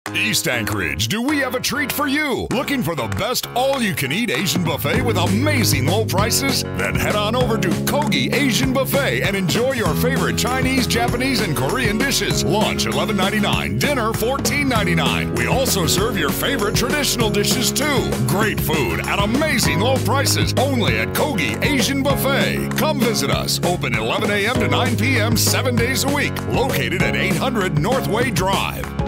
East Anchorage, do we have a treat for you? Looking for the best all-you-can-eat Asian buffet with amazing low prices? Then head on over to Kogi Asian Buffet and enjoy your favorite Chinese, Japanese, and Korean dishes. Lunch $11.99, dinner $14.99. We also serve your favorite traditional dishes too. Great food at amazing low prices only at Kogi Asian Buffet. Come visit us. Open 11 a.m. to 9 p.m. 7 days a week. Located at 800 Northway Drive.